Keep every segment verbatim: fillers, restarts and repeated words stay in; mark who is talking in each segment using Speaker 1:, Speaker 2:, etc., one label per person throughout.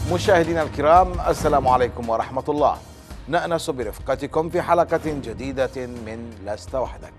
Speaker 1: مشاهدينا الكرام، السلام عليكم ورحمة الله. نأنس برفقتكم في حلقة جديدة من لست وحدك.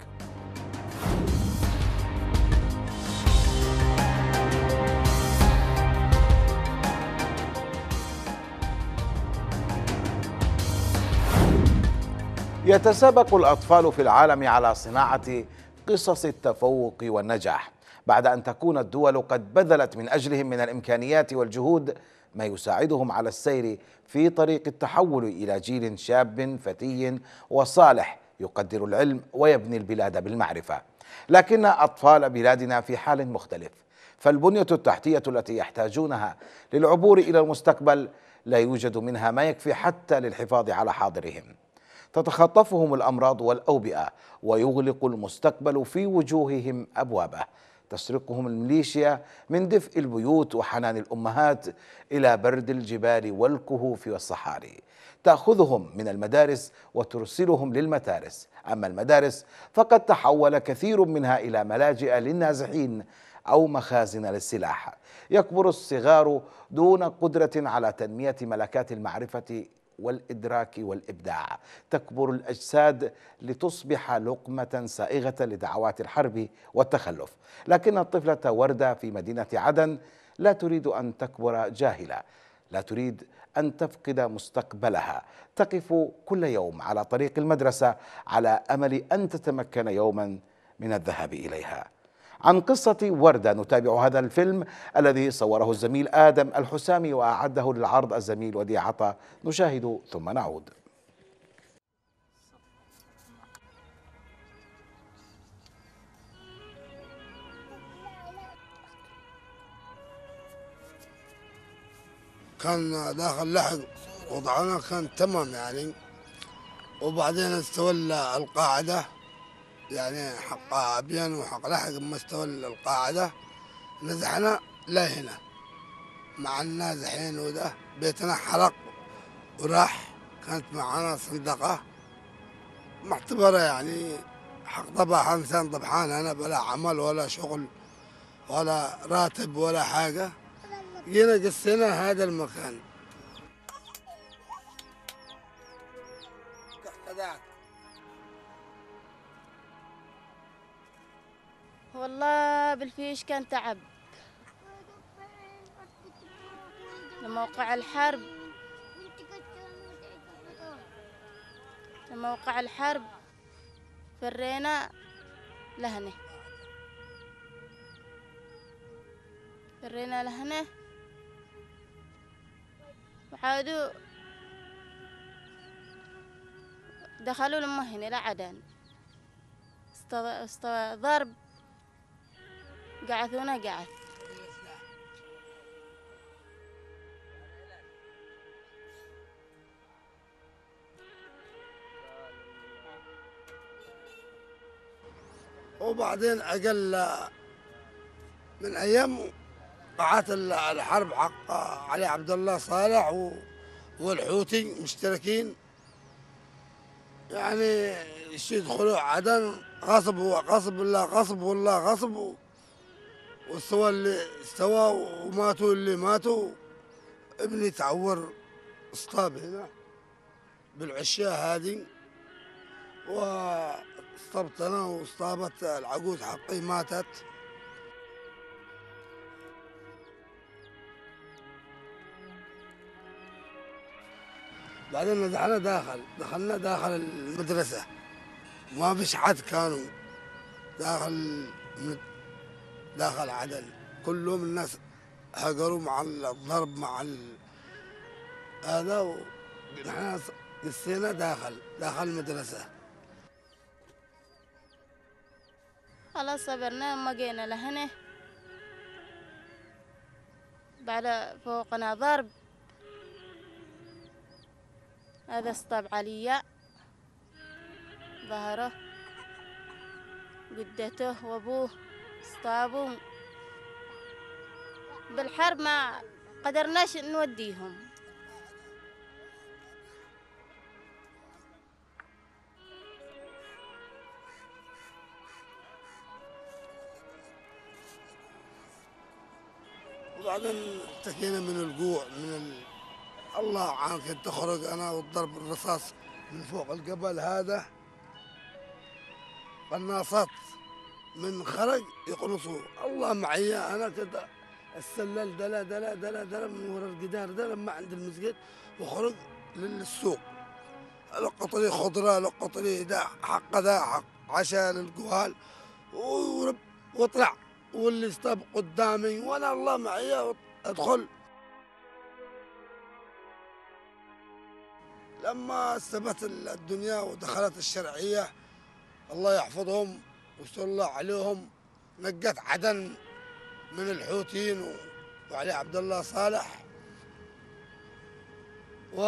Speaker 1: يتسابق الأطفال في العالم على صناعة قصص التفوق والنجاح، بعد أن تكون الدول قد بذلت من أجلهم من الإمكانيات والجهود ما يساعدهم على السير في طريق التحول إلى جيل شاب فتي وصالح يقدر العلم ويبني البلاد بالمعرفة. لكن أطفال بلادنا في حال مختلف، فالبنية التحتية التي يحتاجونها للعبور إلى المستقبل لا يوجد منها ما يكفي حتى للحفاظ على حاضرهم. تتخطفهم الأمراض والأوبئة ويغلق المستقبل في وجوههم أبوابه، تسرقهم الميليشيا من دفء البيوت وحنان الأمهات إلى برد الجبال والكهوف والصحاري، تأخذهم من المدارس وترسلهم للمتارس. أما المدارس فقد تحول كثير منها إلى ملاجئ للنازحين أو مخازن للسلاح. يكبر الصغار دون قدرة على تنمية ملكات المعرفة والإدراك والإبداع، تكبر الأجساد لتصبح لقمة سائغة لدعوات الحرب والتخلف. لكن الطفلة وردة في مدينة عدن لا تريد أن تكبر جاهلة، لا تريد أن تفقد مستقبلها، تقف كل يوم على طريق المدرسة على أمل أن تتمكن يوما من الذهاب إليها. عن قصة وردة نتابع هذا الفيلم الذي صوره الزميل آدم الحسامي وأعده للعرض الزميل وديع عطا. نشاهد ثم نعود.
Speaker 2: كان داخل لحق وضعنا كان تمام يعني، وبعدين استولى القاعدة يعني حق أبين وحق لحق. ما استولى القاعدة نزحنا لهنا مع النازحين، وده بيتنا حرق وراح. كانت معنا صندقة معتبرة يعني حق طبعا إنسان طبحان، أنا بلا عمل ولا شغل ولا راتب ولا حاجة. جينا قسينا هذا المكان.
Speaker 3: والله بالفيش كان تعب. لموقع الحرب لموقع الحرب فرينا لهنه فرينا لهنه وعادوا دخلوا لما هنا لعدن استو... ضرب قعثونا قعث.
Speaker 2: وبعدين أقل من أيام قعات الحرب حق علي عبد الله صالح والحوثي مشتركين يعني يدخلوا عدن غصب وغصب ولا غصب ولا غصب، واستوى اللي استوى وماتوا اللي ماتوا. ابني تعور اصطاب هنا بالعشية هذه، واصطبت انا واصطابت العجوز حقي ماتت. بعدين دخلنا داخل دخلنا داخل المدرسة، ما فيش حد كانوا داخل داخل عدن، كلهم الناس هجروا مع الضرب مع هذا، ونحن قسينا داخل داخل المدرسة.
Speaker 3: خلاص صبرنا ما جينا لهنا، بعد فوقنا ضرب. هذا اصطاب عليا ظهره جدته وابوه اصطابوا بالحرب، ما قدرناش نوديهم.
Speaker 2: وبعدين اشتكينا من الجوع من الله عانك تخرج أنا والضرب الرصاص من فوق الجبل هذا، قناصات من خرج يقنصوا. الله معي أنا كده السلال دلا دلا دلا دلا من ورا الجدار ده لما عند المسجد، وخرج للسوق. لقط لي خضره، لقط لي ده حق ده حق عشاء للجوال، ورب واطلع واللي استبق قدامي وانا الله معي ادخل. لما استبت الدنيا ودخلت الشرعيه الله يحفظهم ويستر الله عليهم، نقت عدن من الحوثيين وعلي عبد الله صالح، و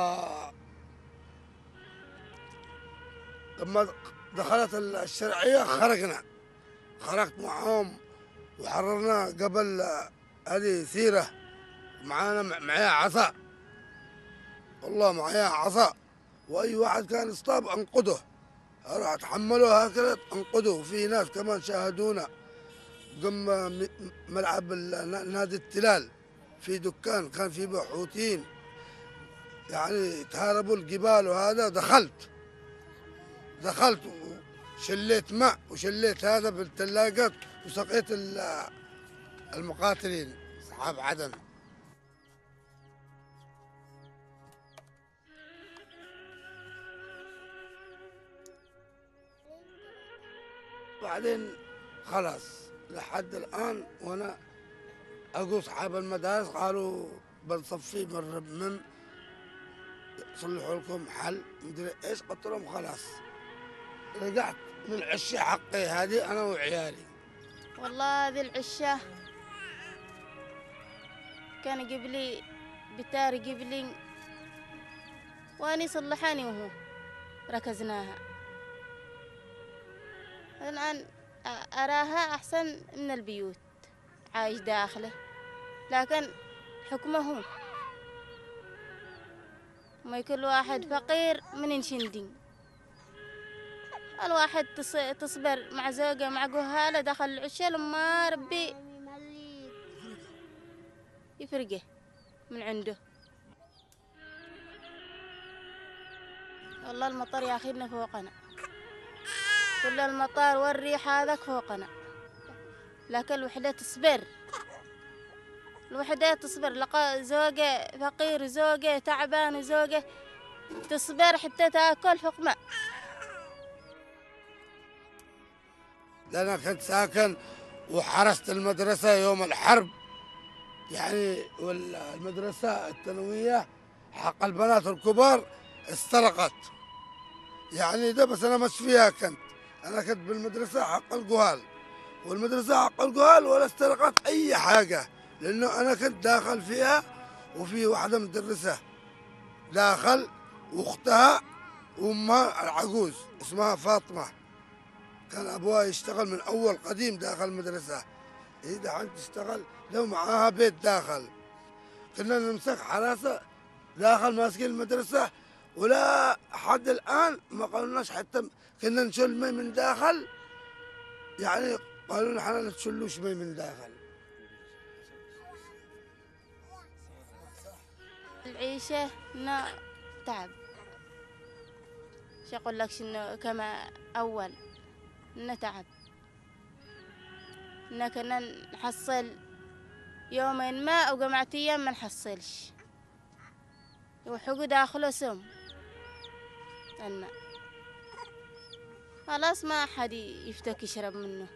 Speaker 2: لما دخلت الشرعيه خرجنا، خرجت معهم وحررنا قبل هذه سيره. معانا معايا عصا، والله معايا عصا، واي واحد كان يصطاب انقذه، راح اتحملوه هكذا انقذه. وفي ناس كمان شاهدونا قم ملعب نادي التلال في دكان كان فيه بحوثيين يعني تهاربوا الجبال، وهذا دخلت دخلت وشليت ماء وشليت هذا بالثلاجات وسقيت المقاتلين اصحاب عدن. بعدين خلاص لحد الان وانا اقول اصحاب المدارس قالوا بنصفي من من صلحوا لكم حل مدري ايش، قلت لهم خلاص. رجعت من العشه حقي هذه انا وعيالي.
Speaker 3: والله هذه العشة كان قبلي بتار قبلي واني صلحاني وهو ركزناها. الآن أراها أحسن من البيوت عايش داخله، لكن حكمه ما كل واحد فقير من ينشندين. الواحد تصبر مع زوجة مع جهالة دخل العشاء لما ربي يفرقه من عنده. والله المطر ياخذنا فوقنا، كل المطار والريح هذاك فوقنا، لكن الوحدة تصبر، الوحدة تصبر. لقى زوجة فقير زوجة تعبان وزوجة تصبر حتى تاكل فوق ماء.
Speaker 2: أنا كنت ساكن وحرست المدرسة يوم الحرب يعني، والمدرسة الثانوية حق البنات الكبار استرقت يعني، ده بس أنا مش فيها كنت. أنا كنت بالمدرسة حق الجهال، والمدرسة حق الجهال ولا استرقت أي حاجة، لأنه أنا كنت داخل فيها. وفي واحدة مدرسة داخل وأختها وأمها العجوز اسمها فاطمة، كان أبوها يشتغل من أول قديم داخل المدرسة، هي دحين تشتغل لو معاها بيت داخل. كنا نمسك حراسة داخل ماسكين المدرسة، ولا حد الآن ما قالولناش حتى كنا نشل مي من داخل، يعني قالوا لنا احنا لا تشلوش مي من داخل.
Speaker 3: العيشة إنه تعب، شو أقول لك إنه كما أول إنه تعب، إنه كنا نحصل يومين ما أو جمعة أيام ما نحصلش، وحقو داخله سم الماء، خلاص ما أحد يفتك يشرب منه.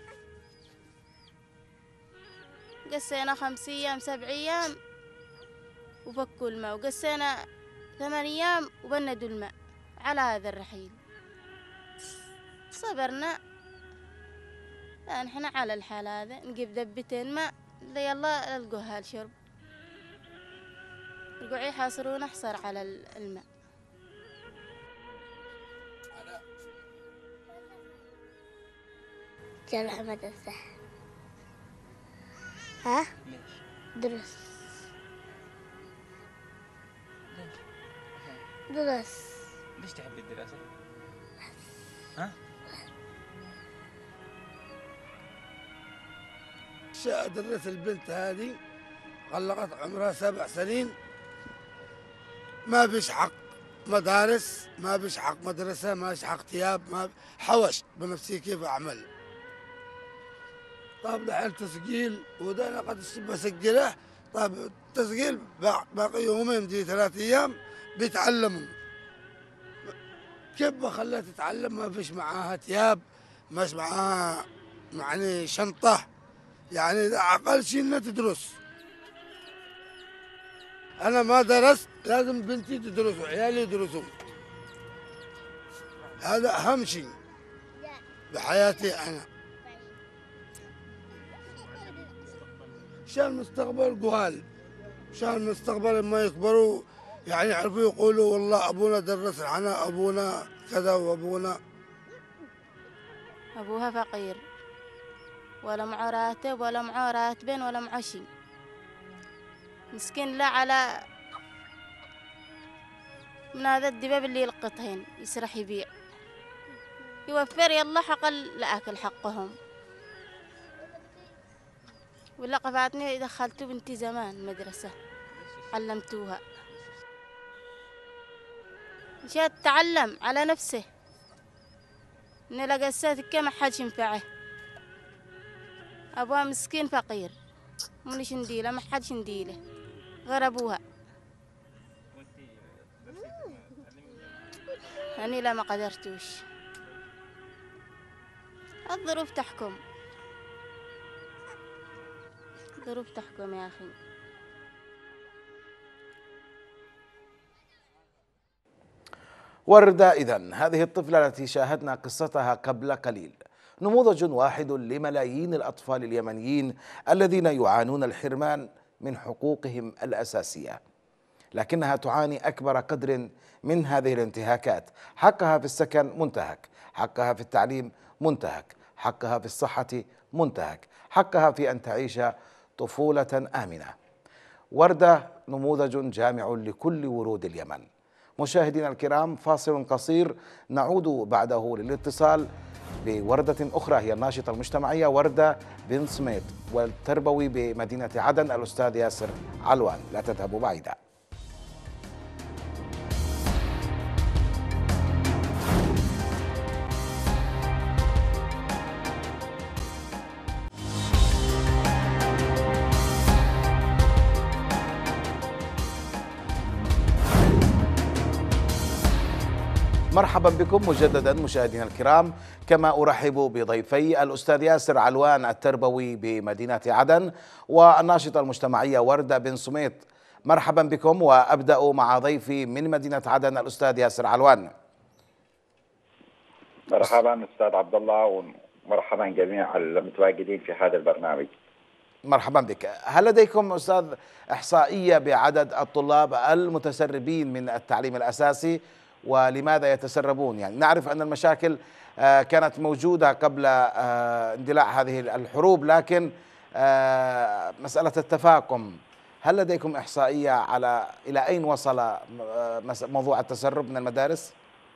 Speaker 3: قسينا خمس أيام سبع أيام وفكوا الماء، وقسينا ثمان أيام وبندوا الماء على هذا الرحيل. صبرنا لأن احنا على الحال هذا نجيب دبتين ماء يلا القوها الشرب، رجعوا يحاصرون حصر على الماء.
Speaker 4: جامعة مدرسة. ها؟ درس درس
Speaker 5: ليش تحب الدراسة؟ ها؟
Speaker 2: درس البنت هذه غلقت عمرها سبع سنين، ما فيش حق مدارس، ما فيش حق مدرسة، ما فيش حق ثياب، ما حوش بنفسي كيف أعمل. طيب دحين تسجيل وده أنا قد بسجله. طيب التسجيل باقي يومين دي ثلاث أيام بيتعلموا. كيف بخليها تتعلم؟ ما فيش معاها ثياب، مش معاها يعني شنطة، يعني أقل شيء إنها تدرس. أنا ما درست، لازم بنتي تدرس وعيالي يدرسوا. هذا أهم شيء بحياتي أنا. عشان المستقبل قوال، عشان المستقبل لما يكبروا يعني يعرفوا يقولوا والله أبونا درس لنا، أبونا كذا وأبونا.
Speaker 3: أبوها فقير، ولا معه راتب ولا معه راتبين ولا معه شي، مسكين لا على من هذا الدباب اللي يلقطهن يسرح يبيع يوفر يلا حق لأكل حقهم. ولا قفاتني دخلت بنتي زمان مدرسة علمتوها، مشات تتعلم على نفسه، إن لقسات كما حد ينفعه. أبوها مسكين فقير، منش نديله، ما حدش نديله غير أبوها. أنا لا ما قدرتوش، الظروف تحكم، الظروف تحكم يا أخي.
Speaker 1: وردة إذن هذه الطفلة التي شاهدنا قصتها قبل قليل نموذج واحد لملايين الأطفال اليمنيين الذين يعانون الحرمان من حقوقهم الأساسية، لكنها تعاني أكبر قدر من هذه الانتهاكات. حقها في السكن منتهك، حقها في التعليم منتهك، حقها في الصحة منتهك، حقها في أن تعيش طفولة آمنة. وردة نموذج جامع لكل ورود اليمن. مشاهدينا الكرام، فاصل قصير نعود بعده للاتصال بوردة أخرى هي الناشطة المجتمعية وردة بن سميط والتربوي بمدينة عدن الأستاذ ياسر علوان. لا تذهبوا بعيدا. مرحبا بكم مجددا مشاهدينا الكرام، كما أرحب بضيفي الأستاذ ياسر علوان التربوي بمدينة عدن والناشطة المجتمعية وردة بن سميط. مرحبا بكم، وأبدأ مع ضيفي من مدينة عدن الأستاذ ياسر علوان.
Speaker 6: مرحبا أستاذ عبد الله، ومرحبا جميع المتواجدين في هذا البرنامج.
Speaker 1: مرحبا بك. هل لديكم أستاذ إحصائية بعدد الطلاب المتسربين من التعليم الأساسي ولماذا يتسربون؟ يعني نعرف أن المشاكل كانت موجودة قبل اندلاع هذه الحروب، لكن مسألة التفاقم، هل لديكم إحصائية على إلى أين وصل موضوع التسرب من المدارس؟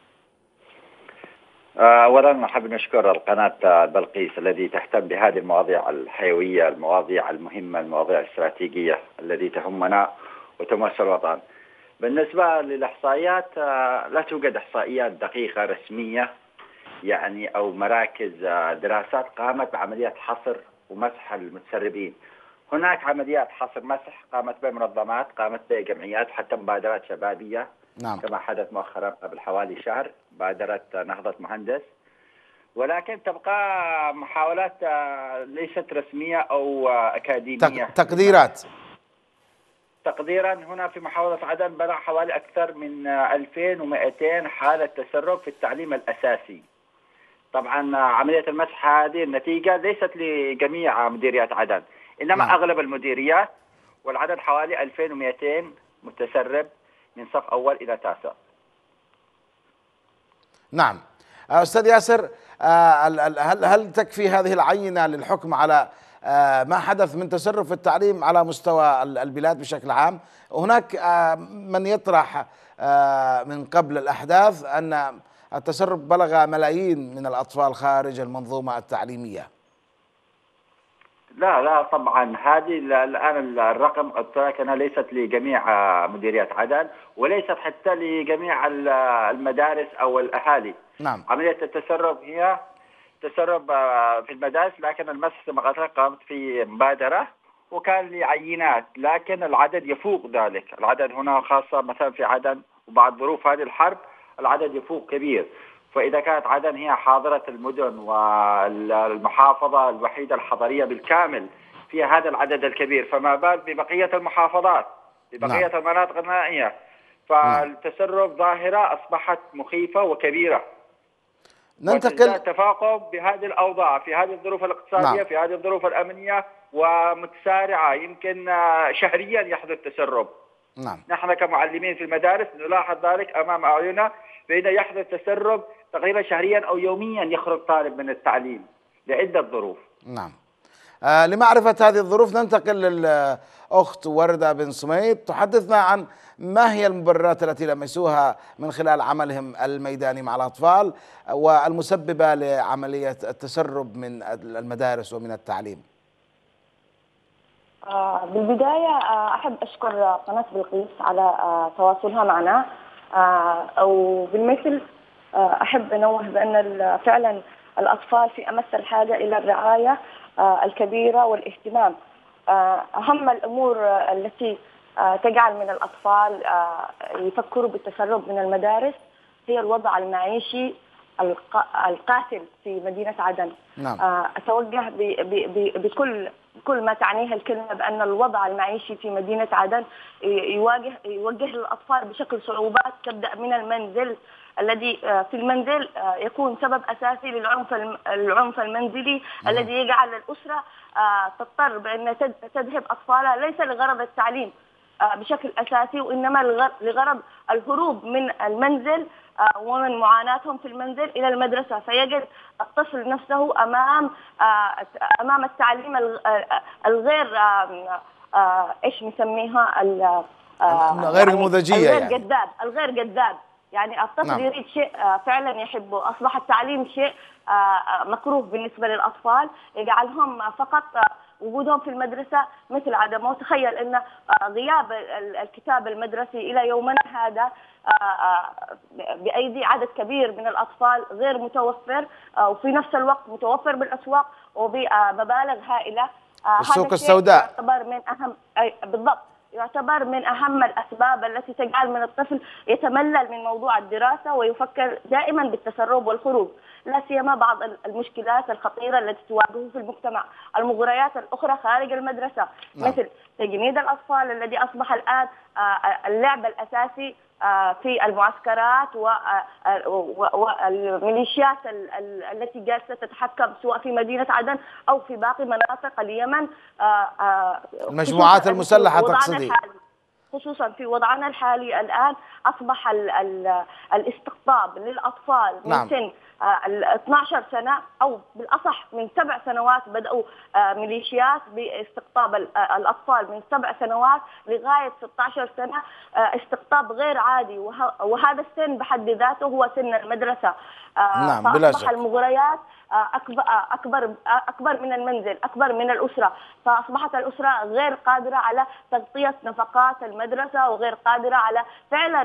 Speaker 6: أولا نحب نشكر القناة بلقيس الذي تهتم بهذه المواضيع الحيوية، المواضيع المهمة، المواضيع الاستراتيجية التي تهمنا وتمس الوطن. بالنسبة للإحصائيات لا توجد إحصائيات دقيقة رسمية يعني أو مراكز دراسات قامت بعمليات حصر ومسح المتسربين. هناك عمليات حصر مسح قامت بمنظمات، قامت بجمعيات، حتى مبادرات شبابية.
Speaker 1: نعم.
Speaker 6: كما حدث مؤخرا قبل حوالي شهر بادرة نهضة مهندس، ولكن تبقى محاولات ليست رسمية أو أكاديمية.
Speaker 1: تقديرات
Speaker 6: تقديرا هنا في محافظة عدن بلغ حوالي أكثر من ألفين ومئتين حالة تسرب في التعليم الأساسي. طبعا عملية المسح هذه النتيجة ليست لجميع مديريات عدن، إنما نعم. أغلب المديريات، والعدد حوالي ألفين ومئتين متسرب من صف أول إلى تاسع.
Speaker 1: نعم. أستاذ ياسر، هل هل تكفي هذه العينة للحكم على ما حدث من تسرب في التعليم على مستوى البلاد بشكل عام؟ هناك من يطرح من قبل الأحداث أن التسرب بلغ ملايين من الأطفال خارج المنظومة التعليمية.
Speaker 6: لا لا طبعا هذه الآن الرقم قلت لك أنها ليست لجميع مديريات عدن، وليست حتى لجميع المدارس أو الأهالي.
Speaker 1: نعم.
Speaker 6: عملية التسرب هي تسرب في المدارس، لكن المؤسسة مغازية قامت في مبادرة وكان لعينات، لكن العدد يفوق ذلك. العدد هنا خاصة مثلا في عدن وبعد ظروف هذه الحرب العدد يفوق كبير. فإذا كانت عدن هي حاضرة المدن والمحافظة الوحيدة الحضرية بالكامل فيها هذا العدد الكبير، فما بال ببقية المحافظات ببقية نعم. المناطق النائية. فالتسرب ظاهرة أصبحت مخيفة وكبيرة.
Speaker 1: ننتقل
Speaker 6: تفاقم بهذه الأوضاع في هذه الظروف الاقتصادية نعم. في هذه الظروف الأمنية ومتسارعة، يمكن شهريا يحدث تسرب.
Speaker 1: نعم.
Speaker 6: نحن كمعلمين في المدارس نلاحظ ذلك أمام أعيننا، بأن يحدث تسرب تقريبا شهريا أو يوميا يخرج طالب من التعليم لعدة ظروف.
Speaker 1: نعم. آه لمعرفة هذه الظروف ننتقل للأخت وردة بن سميد تحدثنا عن ما هي المبررات التي لمسوها من خلال عملهم الميداني مع الأطفال والمسببة لعملية التسرب من المدارس ومن التعليم.
Speaker 7: آه بالبداية آه أحب أشكر قناة بلقيس على آه تواصلها معنا، آه وبالمثل آه أحب أنوه بأن فعلا الأطفال في أمس الحاجة إلى الرعاية آه الكبيرة والاهتمام. آه أهم الأمور آه التي آه تجعل من الأطفال آه يفكروا بالتسرب من المدارس هي الوضع المعيشي القاتل في مدينة عدن.
Speaker 1: نعم.
Speaker 7: آه أتوجه بكل كل ما تعنيه الكلمة بأن الوضع المعيشي في مدينة عدن يواجه يوجه للأطفال بشكل صعوبات تبدأ من المنزل الذي في المنزل يكون سبب أساسي للعنف العنف المنزلي مم. الذي يجعل الأسرة تضطر بأن تذهب أطفالها ليس لغرض التعليم بشكل أساسي، وإنما لغرض الهروب من المنزل ومن معاناتهم في المنزل إلى المدرسة، فيجد الطفل نفسه أمام أمام التعليم الغير إيش نسميها
Speaker 1: غير المنهجية،
Speaker 7: الغير
Speaker 1: يعني
Speaker 7: جذاب الغير جذاب يعني الطفل نعم. يريد شيء فعلا يحبه. أصبح التعليم شيء مكروه بالنسبة للأطفال، يجعلهم فقط وجودهم في المدرسة مثل عدمه. تخيل أن غياب الكتاب المدرسي إلى يومنا هذا بأيدي عدد كبير من الأطفال غير متوفر، وفي نفس الوقت متوفر بالأسواق وبمبالغ هائلة.
Speaker 1: السوق السوداء
Speaker 7: يعتبر من أهم بالضبط يعتبر من أهم الأسباب التي تجعل من الطفل يتملل من موضوع الدراسة ويفكر دائما بالتسرب والخروج، لا سيما بعض المشكلات الخطيرة التي تواجهه في المجتمع. المغريات الأخرى خارج المدرسة نعم. مثل تجنيد الأطفال الذي أصبح الآن اللعب الأساسي في المعسكرات والميليشيات التي جالسة تتحكم سواء في مدينة عدن أو في باقي مناطق اليمن.
Speaker 1: المجموعات المسلحة تقصدي؟
Speaker 7: خصوصا في وضعنا الحالي الآن أصبح ال ال الاستقطاب للأطفال من نعم. سن ال اثنتي عشرة سنة أو بالأصح من سبع سنوات بدأوا ميليشيات باستقطاب الأطفال من سبع سنوات لغاية ستة عشر سنة، استقطاب غير عادي، وهذا السن بحد ذاته هو سن المدرسة.
Speaker 1: نعم بلا
Speaker 7: فأصبح المغريات أكبر أكبر أكبر من المنزل، أكبر من الأسرة، فأصبحت الأسرة غير قادرة على تغطية نفقات المدرسة وغير قادرة على فعلا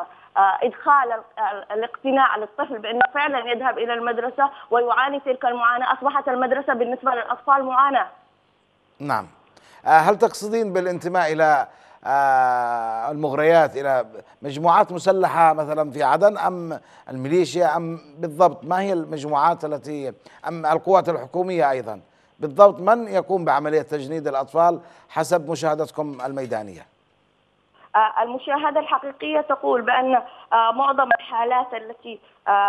Speaker 7: إدخال الاقتناع للطفل بأنه فعلا يذهب إلى المدرسة ويعاني تلك المعاناة. أصبحت المدرسة بالنسبة للأطفال معاناة.
Speaker 1: نعم. هل تقصدين بالانتماء إلى المغريات إلى مجموعات مسلحة مثلا في عدن أم الميليشيا أم بالضبط ما هي المجموعات التي أم القوات الحكومية أيضا بالضبط من يقوم بعملية تجنيد الأطفال حسب مشاهدتكم الميدانية؟
Speaker 7: المشاهدة الحقيقية تقول بأن معظم الحالات التي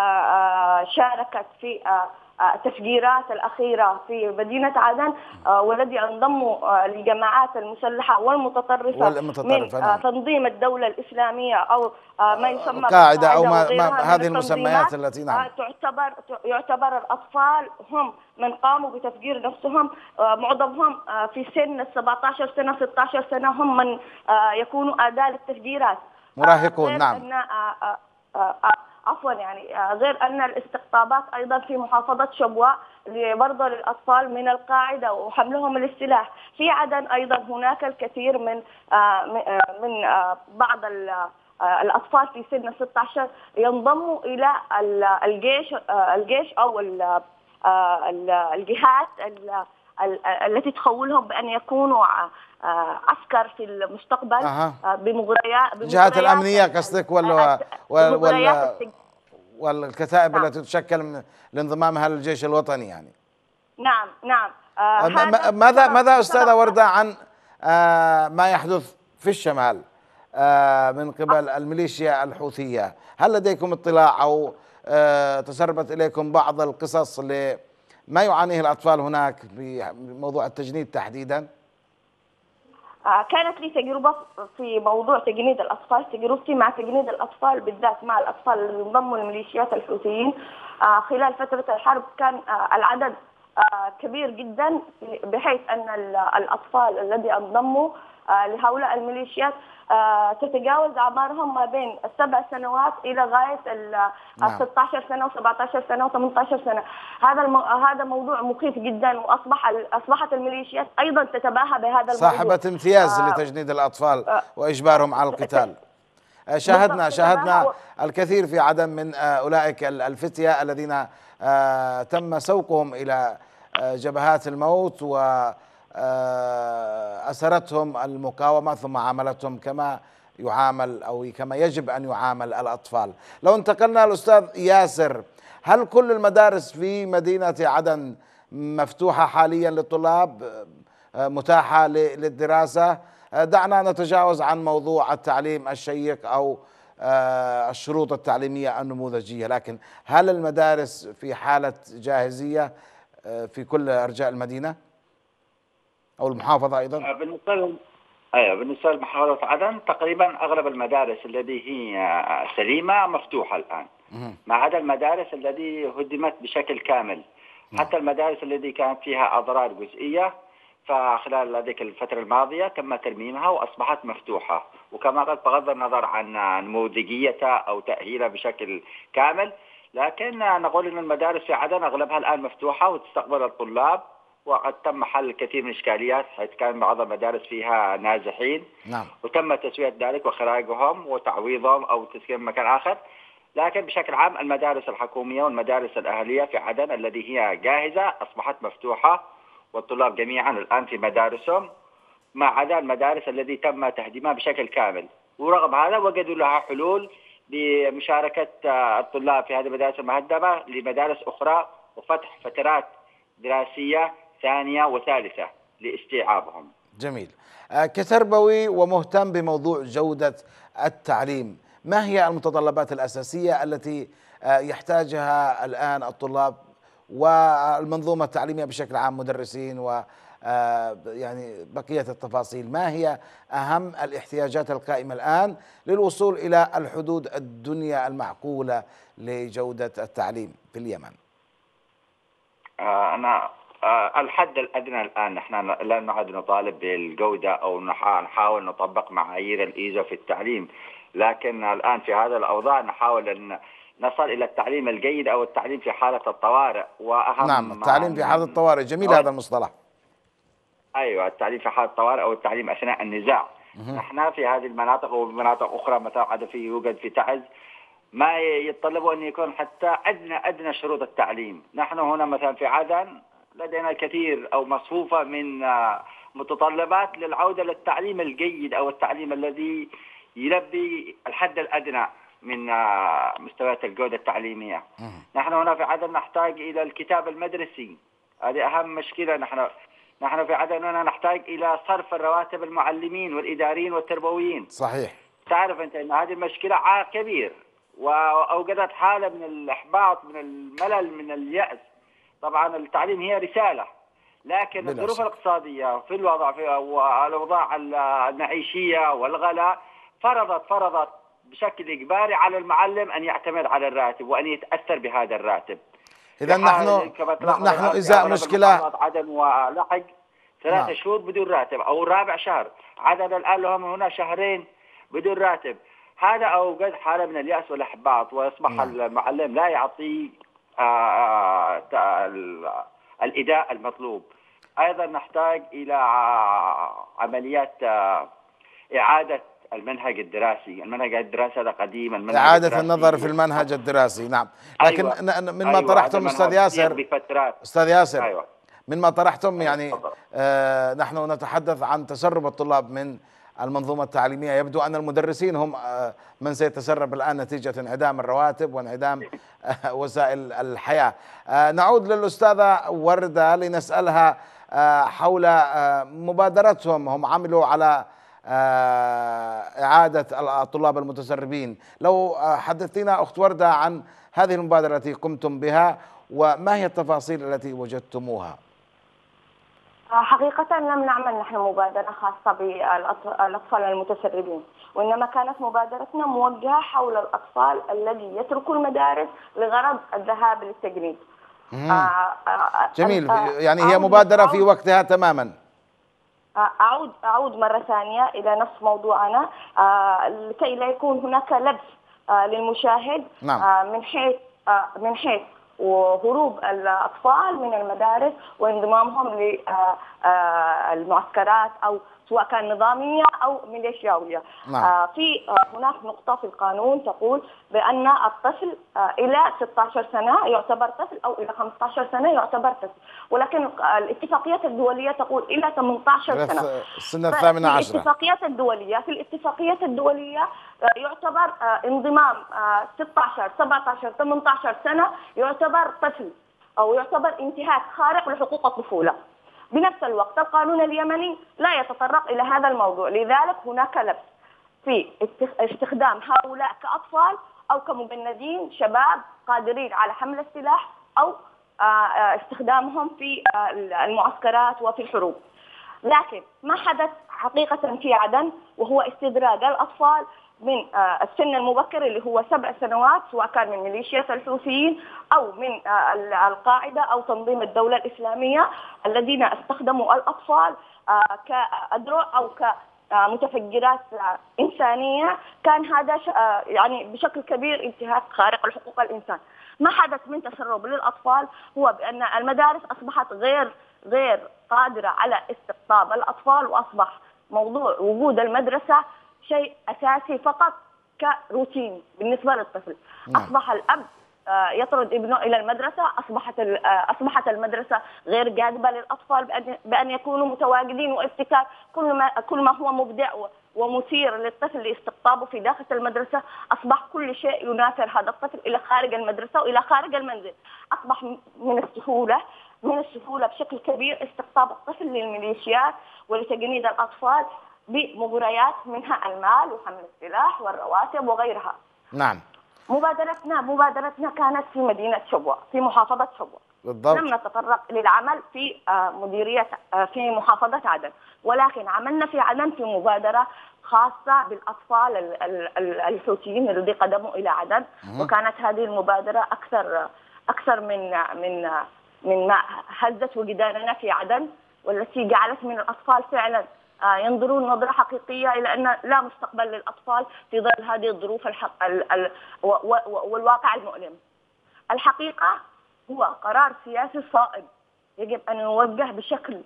Speaker 7: شاركت في التفجيرات الأخيرة في مدينة عدن والذي انضموا للجماعات المسلحة والمتطرفة من
Speaker 1: نعم.
Speaker 7: تنظيم الدولة الإسلامية أو ما يسمى
Speaker 1: القاعدة أو ما ما هذه المسميات التي نعم.
Speaker 7: تعتبر يعتبر الأطفال هم من قاموا بتفجير نفسهم، معظمهم في سن سبعة عشر سنة ستة عشر سنة هم من يكونوا أداة للتفجيرات،
Speaker 1: مراهقون. نعم.
Speaker 7: عفوا يعني آه، غير أن الاستقطابات أيضا في محافظة شبوة برضه للأطفال من القاعدة وحملهم السلاح. في عدن أيضا هناك الكثير من آه، م- آه، من آه، بعض ال- آه، الأطفال في سن ستة عشر ينضموا إلى ال- الجيش آه، الجيش أو ال- آه، ال- الجهات ال- ال- التي تخولهم بأن يكونوا آه، عسكر في المستقبل
Speaker 1: أها.
Speaker 7: آه، بمغريات
Speaker 1: الجهات
Speaker 7: بمغريات
Speaker 1: الأمنية
Speaker 7: ال-
Speaker 1: قصدك ولا
Speaker 7: الت-
Speaker 1: ولا
Speaker 7: بمغريات
Speaker 1: ولا
Speaker 7: التج-
Speaker 1: والكتائب
Speaker 7: نعم.
Speaker 1: التي تشكل من لانضمامها للجيش الوطني يعني.
Speaker 7: نعم نعم آه،
Speaker 1: م- م-
Speaker 7: هذا
Speaker 1: ماذا
Speaker 7: بسبب-
Speaker 1: ماذا أستاذة
Speaker 7: بسبب-
Speaker 1: وردة عن آه، ما يحدث في الشمال آه، من قبل الميليشيا الحوثية؟ هل لديكم اطلاع أو آه، تسربت إليكم بعض القصص لما يعانيه الأطفال هناك بموضوع التجنيد تحديدا؟
Speaker 7: آه، كانت لي تجربة في موضوع تجنيد الأطفال. تجربتي مع تجنيد الأطفال بالذات مع الأطفال اللي انضموا لميليشيات الحوثيين آه، خلال فترة الحرب كان آه، العدد آه، كبير جدا، بحيث أن ال- الأطفال الذي انضموا آه، لهؤلاء الميليشيات آه، تتجاوز أعمارهم ما بين السبع سنوات إلى غاية ال
Speaker 1: نعم.
Speaker 7: ستة عشر سنة وسبعة عشر سنة وثمانية عشر سنة. هذا المو... هذا موضوع مخيف جدا، وأصبح ال- أصبحت الميليشيات أيضا تتباهى بهذا الموضوع.
Speaker 1: صاحبة امتياز
Speaker 7: آه،
Speaker 1: لتجنيد الأطفال
Speaker 7: آه،
Speaker 1: وإجبارهم على القتال. آه، شاهدنا
Speaker 7: بالضبط،
Speaker 1: شاهدنا
Speaker 7: تتباهى-
Speaker 1: الكثير في عدن من آه، أولئك ال- الفتية الذين آه، تم سوقهم إلى آه، جبهات الموت وأسرتهم المقاومة ثم عاملتهم كما يعامل أو كما يجب أن يعامل الأطفال. لو انتقلنا الأستاذ ياسر، هل كل المدارس في مدينة عدن مفتوحة حاليا للطلاب آه، متاحة ل- للدراسة؟ آه، دعنا نتجاوز عن موضوع التعليم الشيق أو آه، الشروط التعليمية النموذجية، لكن هل المدارس في حالة جاهزية آه، في كل أرجاء المدينة أو المحافظة أيضا؟
Speaker 6: بالنسبة ل- ايوه بالنسبه لمحافظه عدن تقريبا اغلب المدارس التي هي سليمه مفتوحه الان،
Speaker 1: مهم.
Speaker 6: ما عدا المدارس التي هدمت بشكل كامل. حتى المدارس التي كانت فيها اضرار جزئيه فخلال هذيك الفتره الماضيه تم ترميمها واصبحت مفتوحه، وكما قلت بغض النظر عن نموذجيتها او تاهيلها بشكل كامل، لكن نقول ان المدارس في عدن اغلبها الان مفتوحه وتستقبل الطلاب، وقد تم حل الكثير من الاشكاليات حيث كان بعض المدارس فيها نازحين
Speaker 1: نعم.
Speaker 6: وتم تسويه ذلك وخراجهم وتعويضهم او تسكينهم مكان اخر. لكن بشكل عام المدارس الحكوميه والمدارس الاهليه في عدن التي هي جاهزه اصبحت مفتوحه، والطلاب جميعا الان في مدارسهم، ما عدا المدارس التي تم تهديمها بشكل كامل. ورغم هذا وجدوا لها حلول بمشاركه الطلاب في هذه المدارس المهدمه لمدارس اخرى وفتح فترات دراسيه ثانيه وثالثه لاستيعابهم.
Speaker 1: جميل. آه، كتربوي ومهتم بموضوع جودة التعليم، ما هي المتطلبات الأساسية التي آه، يحتاجها الآن الطلاب والمنظومة التعليمية بشكل عام، مدرسين و آه، يعني بقية التفاصيل؟ ما هي أهم الاحتياجات القائمة الآن للوصول إلى الحدود الدنيا المعقولة لجودة التعليم في اليمن؟
Speaker 6: آه، أنا آه، الحد الأدنى الآن نحن لا نعد نطالب بالجودة أو نحا- نحاول نطبق معايير الإيزو في التعليم، لكن الآن في هذا الأوضاع نحاول أن نصل إلى التعليم الجيد أو التعليم في حالة الطوارئ. وأهم
Speaker 1: نعم، التعليم في حالة الطوارئ، جميل هذا المصطلح.
Speaker 6: أيوة، التعليم في حالة الطوارئ أو التعليم أثناء النزاع. نحن في هذه المناطق ومناطق أخرى مثلا عاد في يوجد في تعز ما يتطلبوا أن يكون حتى أدنى أدنى شروط التعليم. نحن هنا مثلا في عدن لدينا الكثير أو مصفوفة من آه، متطلبات للعودة للتعليم الجيد أو التعليم الذي يلبي الحد الأدنى من آه، مستويات الجودة التعليمية. نحن هنا في عدن نحتاج إلى الكتاب المدرسي، هذه أهم مشكلة. نحن نحن في عدن هنا نحتاج إلى صرف الرواتب المعلمين والإداريين والتربويين.
Speaker 1: صحيح.
Speaker 6: تعرف أنت أن هذه المشكلة عائق كبير وأوجدت حالة من الإحباط، من الملل، من اليأس. طبعا التعليم هي رسالة، لكن الظروف الاقتصادية في الوضع في الأوضاع المعيشية والغلاء فرضت فرضت بشكل إجباري على المعلم أن يعتمد على الراتب وأن يتأثر بهذا الراتب.
Speaker 1: إذا نحن نحن إزاء مشكلة
Speaker 6: عدن ولحق ثلاثة
Speaker 1: نعم.
Speaker 6: شهور بدون راتب أو رابع شهر. عدن الآن لهم هنا شهرين بدون راتب. هذا أوجد حالة من اليأس والإحباط، ويصبح نعم. المعلم لا يعطي آه الإداء المطلوب. أيضا نحتاج إلى عمليات إعادة المنهج الدراسي. المنهج الدراسي هذا قديم، المنهج
Speaker 1: إعادة النظر في المنهج الدراسي. نعم، لكن
Speaker 6: أيوة.
Speaker 1: مما أيوة. طرحتم أستاذ ياسر أستاذ ياسر
Speaker 6: أيوة.
Speaker 1: مما طرحتم
Speaker 6: أيوة.
Speaker 1: يعني آه نحن نتحدث عن تسرب الطلاب من المنظومة التعليمية. يبدو أن المدرسين هم آه من سيتسرب الآن نتيجة انعدام الرواتب وانعدام آه وسائل الحياة. آه نعود للأستاذة وردة لنسألها آه حول آه مبادرتهم. هم عملوا على إعادة الطلاب المتسربين. لو حدثتنا أخت وردة عن هذه المبادرة التي قمتم بها وما هي التفاصيل التي وجدتموها؟
Speaker 7: حقيقة لم نعمل نحن مبادرة خاصة بالأطفال المتسربين، وإنما كانت مبادرتنا موجهة حول الأطفال الذي يتركوا المدارس لغرض الذهاب للتجنيد.
Speaker 1: جميل، يعني هي مبادرة في وقتها تماما.
Speaker 7: أعود أعود مرة ثانية إلى نفس موضوعنا لكي لا يكون هناك لبس للمشاهد. نعم. من حيث من حيث وهروب الأطفال من المدارس وانضمامهم للمعسكرات أو سواء كان نظامية أو ميليشياوية. نعم. في هناك نقطة في القانون تقول بأن الطفل إلى ستة عشر سنة يعتبر طفل أو إلى خمسة عشر سنة يعتبر طفل، ولكن الاتفاقيات الدولية تقول إلى ثمانية عشر سنة.
Speaker 1: السنة الثامنة عشرة.
Speaker 7: في الاتفاقيات الدولية في الاتفاقيات الدولية يعتبر انضمام ستة عشر سبعة عشر ثمانية عشر سنة يعتبر طفل أو يعتبر انتهاك خارق لحقوق الطفولة. بنفس الوقت القانون اليمني لا يتطرق إلى هذا الموضوع، لذلك هناك لبس في استخدام هؤلاء كأطفال أو كمجندين شباب قادرين على حمل السلاح أو استخدامهم في المعسكرات وفي الحروب. لكن ما حدث حقيقة في عدن وهو استدراج الأطفال من السن المبكر اللي هو سبع سنوات، سواء كان من ميليشيات الحوثيين أو من القاعدة أو تنظيم الدولة الإسلامية الذين استخدموا الأطفال كأدرع أو كمتفجرات إنسانية. كان هذا يعني بشكل كبير انتهاك خارق لحقوق الإنسان. ما حدث من تسرب للأطفال هو بأن المدارس أصبحت غير غير قادرة على استقطاب الأطفال، وأصبح موضوع وجود المدرسة شيء أساسي فقط كروتين بالنسبة للطفل. نعم. أصبح الأب يطرد ابنه إلى المدرسة، أصبحت أصبحت المدرسة غير جاذبة للأطفال بأن بأن يكونوا متواجدين وابتكار كل ما كل ما هو مبدع ومثير للطفل لاستقطابه في داخل المدرسة. أصبح كل شيء ينافر هذا الطفل إلى خارج المدرسة وإلى خارج المنزل. أصبح من السهولة من السهولة بشكل كبير استقطاب الطفل للميليشيات ولتجنيد الأطفال بمغريات منها المال وحمل السلاح والرواتب وغيرها.
Speaker 1: نعم.
Speaker 7: مبادرتنا مبادرتنا كانت في مدينة شبوة في محافظة شبوة.
Speaker 1: بالضبط.
Speaker 7: لم نتطرق للعمل في مديرية في محافظة عدن، ولكن عملنا في عدن في مبادرة خاصة بالأطفال الحوثيين الذين قدموا إلى عدن. وكانت هذه المبادرة أكثر أكثر من من من ما هزت وجداننا في عدن، والتي جعلت من الأطفال فعلا ينظرون نظرة حقيقية إلى أن لا مستقبل للأطفال في ظل هذه الظروف الحق ال ال والواقع المؤلم. الحقيقة هو قرار سياسي صائب يجب أن يوجه بشكل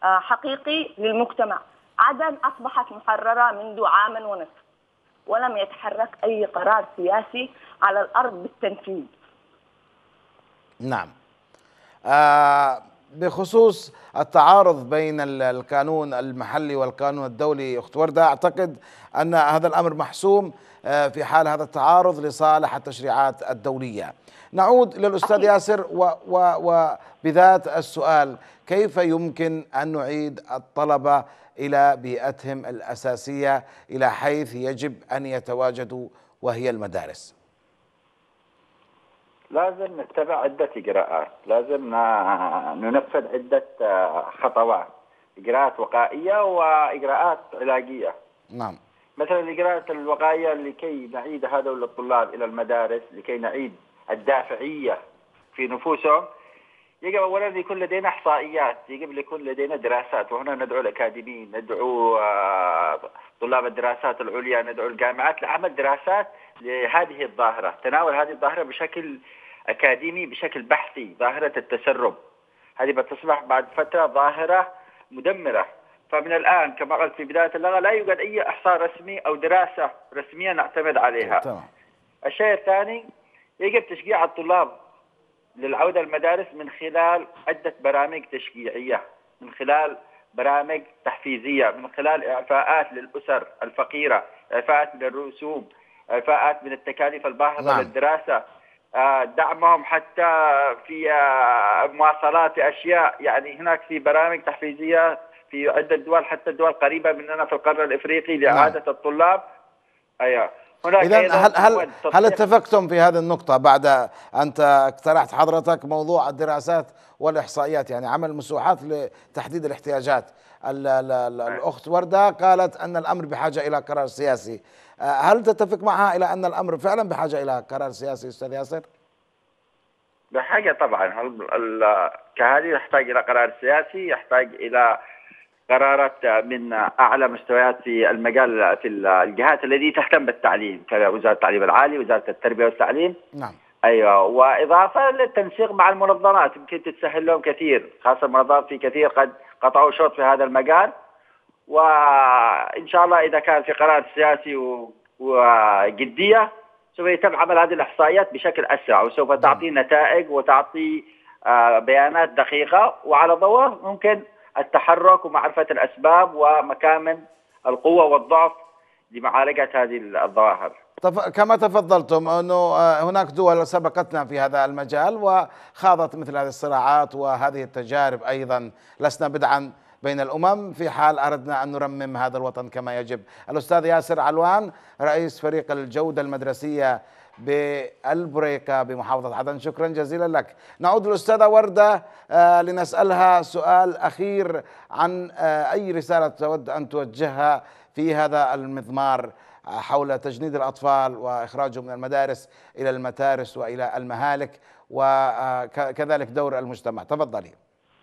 Speaker 7: حقيقي للمجتمع. عدن أصبحت محررة منذ عام ونصف ولم يتحرك أي قرار سياسي على الأرض بالتنفيذ.
Speaker 1: نعم. آه بخصوص التعارض بين القانون المحلي والقانون الدولي أخت وردة، أعتقد أن هذا الأمر محسوم في حال هذا التعارض لصالح التشريعات الدولية. نعود للأستاذ ياسر وبذات السؤال: كيف يمكن أن نعيد الطلبة إلى بيئتهم الأساسية إلى حيث يجب أن يتواجدوا وهي المدارس؟
Speaker 6: لازم نتبع عدة إجراءات، لازم ننفذ عدة خطوات، إجراءات وقائية وإجراءات علاجية.
Speaker 1: نعم.
Speaker 6: مثلا الإجراءات الوقائية لكي نعيد هذول الطلاب إلى المدارس، لكي نعيد الدافعية في نفوسهم، يجب أولا يكون لدينا إحصائيات، يجب يكون لدينا دراسات، وهنا ندعو الأكاديميين، ندعو طلاب الدراسات العليا، ندعو الجامعات لعمل دراسات لهذه الظاهرة، تناول هذه الظاهرة بشكل أكاديمي، بشكل بحثي. ظاهرة التسرب هذه بتصبح بعد فترة ظاهرة مدمرة. فمن الآن كما قلت في بداية اللغة لا يوجد أي إحصاء رسمي أو دراسة رسمية نعتمد عليها.
Speaker 1: تمام.
Speaker 6: الشيء الثاني، يجب تشجيع الطلاب للعودة المدارس من خلال عدة برامج تشجيعية، من خلال برامج تحفيزية، من خلال إعفاءات للأسر الفقيرة، إعفاءات من الرسوم، إعفاءات من التكاليف الباهظة
Speaker 1: نعم.
Speaker 6: للدراسة، دعمهم حتى في مواصلات أشياء. يعني هناك في برامج تحفيزية في عدة دول، حتى الدول قريبة مننا في القرن الإفريقي لإعادة نعم. الطلاب. أيوة.
Speaker 1: إذا هل هل هل اتفقتم في هذه النقطة بعد أنت اقترحت حضرتك موضوع الدراسات والإحصائيات، يعني عمل مسوحات لتحديد الاحتياجات؟ ال ال ال الأخت وردة قالت أن الأمر بحاجة إلى قرار سياسي، هل تتفق معها إلى أن الأمر فعلا بحاجة إلى قرار سياسي أستاذ ياسر؟
Speaker 6: بحاجة طبعا. كهذه يحتاج إلى قرار سياسي، يحتاج إلى قرارات من أعلى مستويات في المجال، في الجهات التي تهتم بالتعليم كوزارة التعليم العالي، وزارة التربية والتعليم.
Speaker 1: نعم.
Speaker 6: أيوة. وإضافة للتنسيق مع المنظمات، يمكن تتسهل لهم كثير، خاصة المنظمات في كثير قد قطعوا شوط في هذا المجال. وإن شاء الله إذا كان في قرار سياسي وجدية سوف يتم عمل هذه الإحصائيات بشكل أسرع، وسوف تعطي نتائج وتعطي بيانات دقيقة، وعلى ضوء ممكن التحرك ومعرفة الأسباب ومكامن القوة والضعف لمعالجة هذه الظواهر.
Speaker 1: كما تفضلتم أنه هناك دول سبقتنا في هذا المجال وخاضت مثل هذه الصراعات وهذه التجارب أيضا، لسنا بدعا بين الأمم في حال أردنا أن نرمم هذا الوطن كما يجب. الأستاذ ياسر علوان رئيس فريق الجودة المدرسية بالبريكة بمحافظة عدن، شكرا جزيلا لك. نعود للأستاذة وردة لنسألها سؤال أخير عن أي رسالة تود أن توجهها في هذا المضمار حول تجنيد الأطفال وإخراجهم من المدارس إلى المتارس وإلى المهالك، وكذلك دور المجتمع. تفضلي.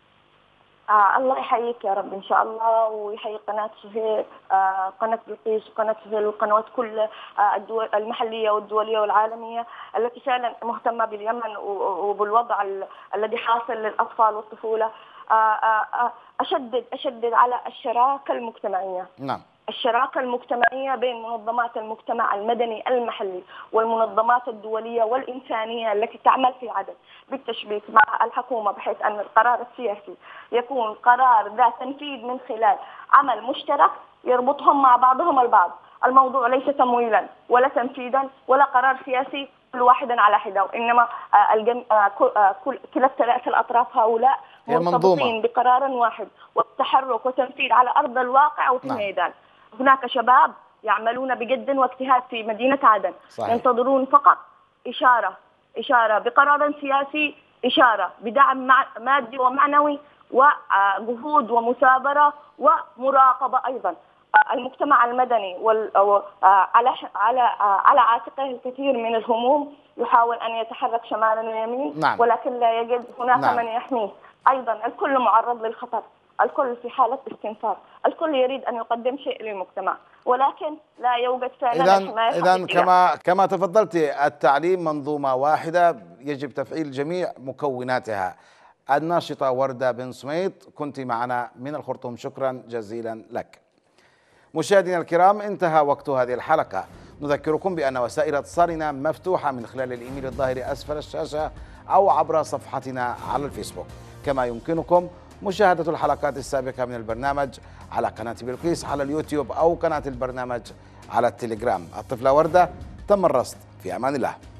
Speaker 7: آه الله يحييك يا رب إن شاء الله، ويحيي قناة سهيل، آه قناة بلقيس وقناة سهيل والقنوات كل آه الدول المحلية والدولية والعالمية التي فعلا مهتمة باليمن وبالوضع الذي حاصل للأطفال والطفولة. آه آه أشدد أشدد على الشراكة المجتمعية.
Speaker 1: نعم.
Speaker 7: الشراكة المجتمعية بين منظمات المجتمع المدني المحلي والمنظمات الدولية والإنسانية التي تعمل في عدن بالتشبيك مع الحكومة، بحيث أن القرار السياسي يكون قرار ذا تنفيذ من خلال عمل مشترك يربطهم مع بعضهم البعض. الموضوع ليس تمويلا ولا تنفيذا ولا قرار سياسي كل واحد على حدة، وإنما الجم... كل كلا الثلاث الأطراف هؤلاء مرتبطين بقرار واحد والتحرك وتنفيذ على أرض الواقع وفي الميدان. هناك شباب يعملون بجد واجتهاد في مدينة عدن، صحيح. ينتظرون فقط إشارة إشارة بقرار سياسي، إشارة بدعم مادي ومعنوي وجهود ومثابرة ومراقبة أيضا. المجتمع المدني على على على عاتقه الكثير من الهموم، يحاول أن يتحرك شمالا ويمين، نعم. ولكن لا يجد هناك نعم. من يحميه. أيضا الكل معرض للخطر، الكل في حالة استنفار، الكل يريد أن يقدم شيء للمجتمع، ولكن لا يوجد فعلا الحماية.
Speaker 1: إذن كما كما تفضلت، التعليم منظومة واحدة يجب تفعيل جميع مكوناتها. الناشطة وردة بن سميط كنت معنا من الخرطوم، شكرا جزيلا لك. مشاهدينا الكرام، انتهى وقت هذه الحلقة. نذكركم بأن وسائل اتصالنا مفتوحة من خلال الإيميل الظاهر أسفل الشاشة أو عبر صفحتنا على الفيسبوك، كما يمكنكم مشاهدة الحلقات السابقة من البرنامج على قناة بلقيس على اليوتيوب أو قناة البرنامج على التليجرام. الطفلة وردة، تم الرصد، في أمان الله.